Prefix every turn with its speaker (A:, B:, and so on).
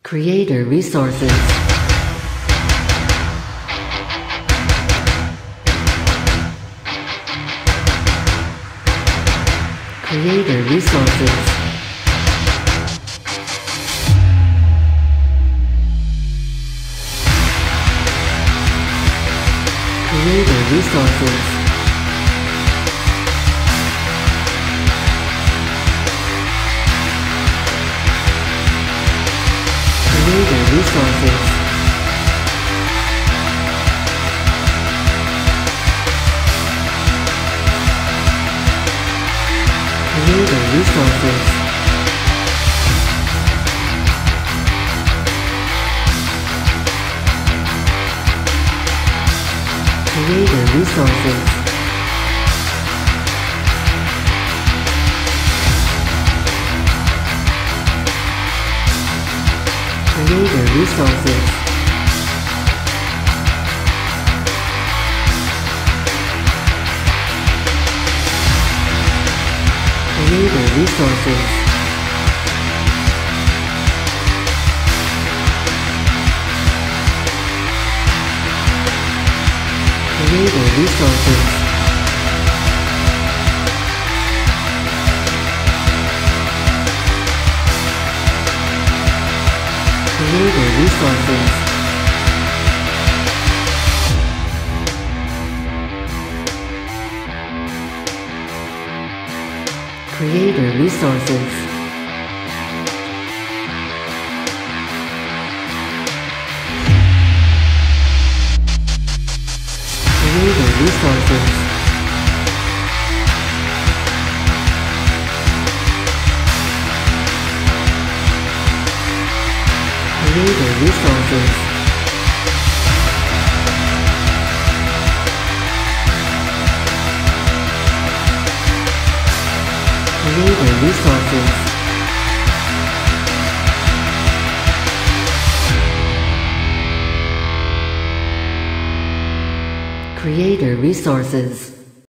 A: Creator resources. Creator resources. Creator resources. Creator resources. Creator resources. Creator resources. Creator resources. Creator resources. Creator resources. Creator resources. Creator resources. Creator resources. Creator resources. Creator resources. Creator resources.